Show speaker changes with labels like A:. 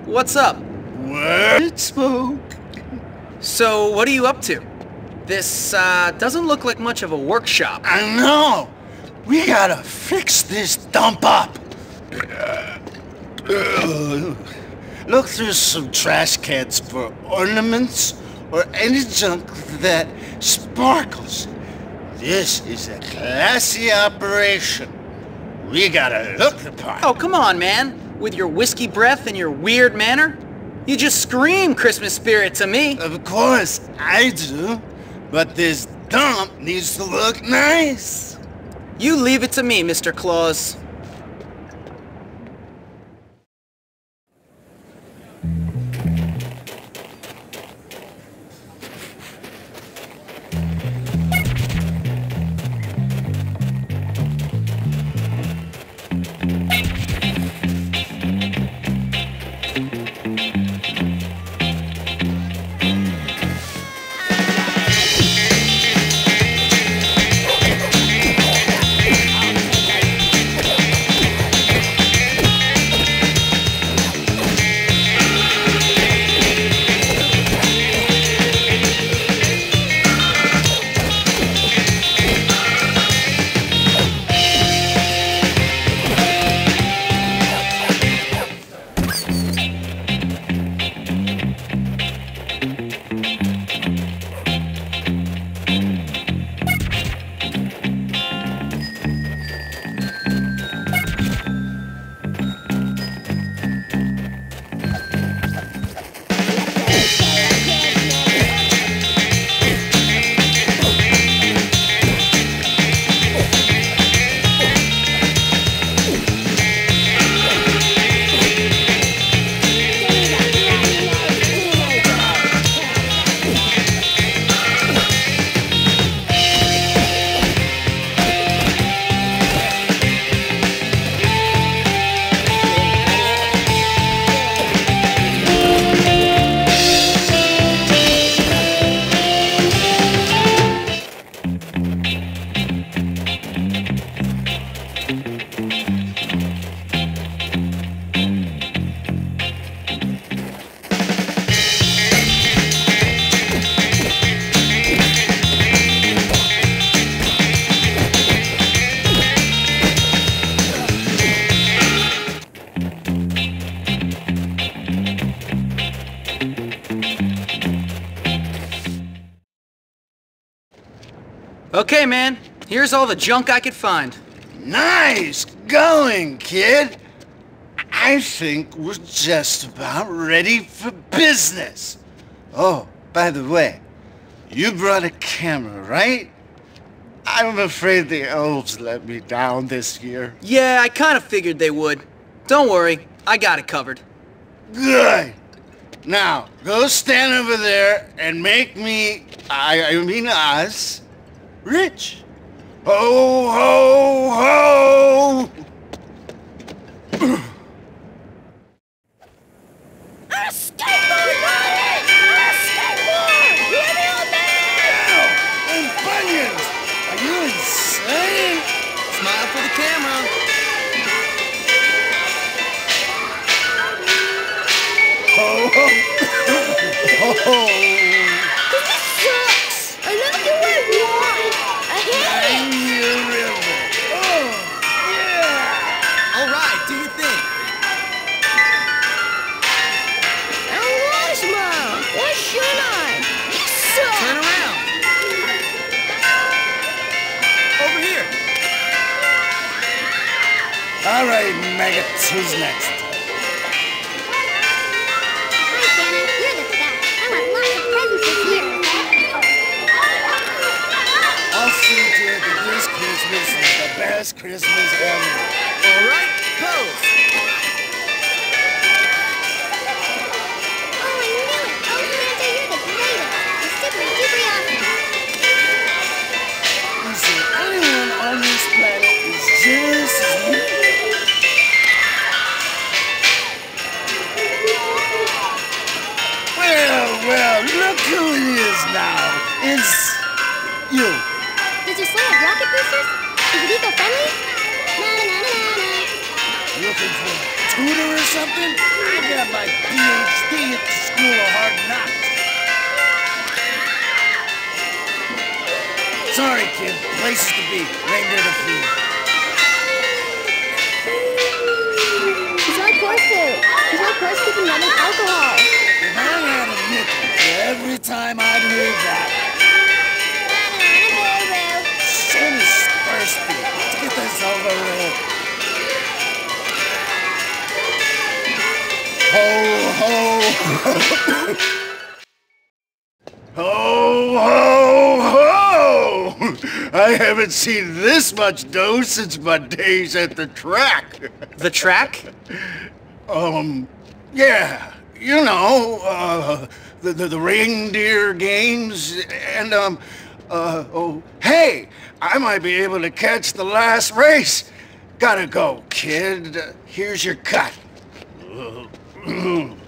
A: What's up?
B: Word smoke.
A: So, what are you up to? This, doesn't look like much of a workshop.
B: I know. We gotta fix this dump up. Look through some trash cans for ornaments or any junk that sparkles. This is a classy operation. We gotta look the part.
A: Oh, come on, man. With your whiskey breath and your weird manner? You just scream Christmas spirit to me.
B: Of course, I do. But this dump needs to look nice.
A: You leave it to me, Mr. Claus. Okay, man. Here's all the junk I could find.
B: Nice going, kid. I think we're just about ready for business. Oh, by the way, you brought a camera, right? I'm afraid the elves let me down this year.
A: Yeah, I kind of figured they would. Don't worry, I got it covered.
B: Good. Now, go stand over there and make me, I mean us, rich. Ho, ho, ho!
C: A skateboard, Ronnie! A skateboard! Hear me on that!
B: Ow! And bunions! Are you insane?
A: Smile for the camera.
B: Ho, ho! Ho!
C: This sucks! I never do what I want! I hate it!
B: Your river. Oh, yeah!
A: All right, do your thing.
C: I don't want to smile! Why should I? You suck!
A: Turn around. Over here.
B: All right, maggots, who's next?
D: Hi, Santa. You're the best. I want lots of presents this year.
B: I'll see to it that this Christmas is the best Christmas ever.
A: All right, pose.
D: Oh, I knew it. Oh, Santa, you're the greatest. You're super duper awesome.
B: Listen, anyone on this planet is just as me. Well, look who it is now. It's you.
D: Does your sleigh have rocket boosters? Is it eco-friendly? Na na na na na.
B: Looking for a tutor or something? I got my PhD at the School of Hard Knocks. Sorry, kid. Places to be. Reindeer to feed.
D: He's my course food. He's my course keeping running alcohol.
B: If I had a nickel for every time I'd heard that,
D: Banana boo-boo.
B: Sam's thirsty. Let's get this over with. Ho, ho, ho, ho, ho! I haven't seen this much dough since my days at the track.
A: The track?
B: Yeah, you know, the reindeer games, and, oh, hey, I might be able to catch the last race. Gotta go, kid. Here's your cut.